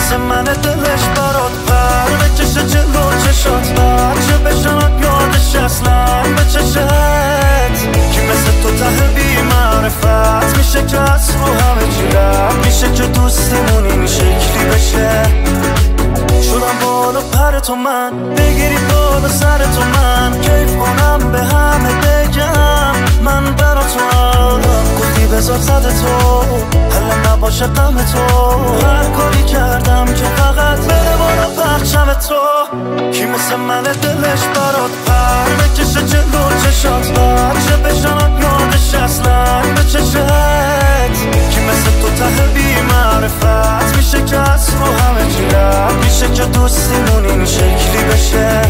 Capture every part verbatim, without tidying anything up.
مثل من دلش برات پر بکشه جلو چشات برچه بشنات یادش اصلا به چشت کی مثل تو ته بی معرفت میشه که از رو همه چی رفت میشه که دوستیمون این شکلی بشه شدم بالا پر تو من بگیری بالا سر تو من کیف کنم به همه بگم من برا تو آدم گفتی بذار زده تو حالا نباشه غم تو هر کاری کردم که فقط بره بالا پرچم تو کی مثل من دلش برات پر بکشه جلو چشات برچه بشنات یادش اصلا به چشت کی مثل تو ته بی معرفت میشه که از رو همه چی رفت میشه که دوستیمون این شکلی بشه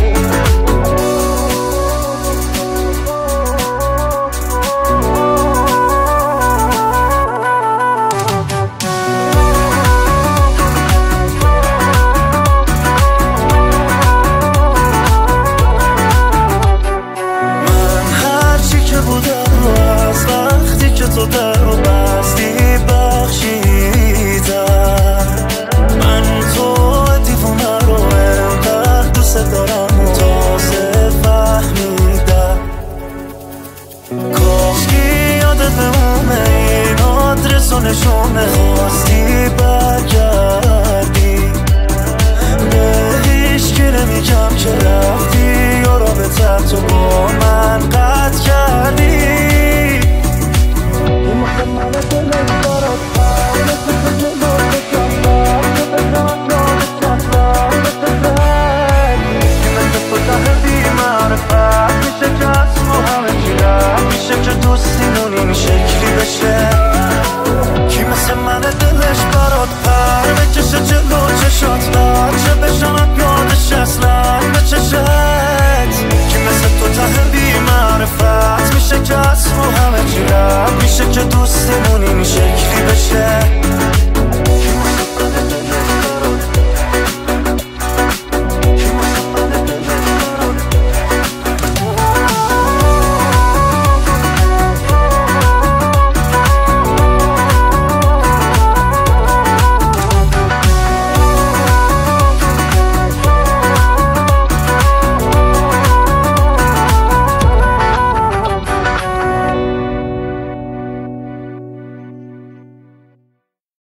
تو در و بستی بخشیدم من تو دیوونه رو انقدر دوست دارم و تازه فهمیدم کاشکی یادت بمونه این آدرس و نشونه خواستی برگردی به هیچکی نمیگم که رفتی یا رابطه تو با من قطع کردی مثل من دلش برات پر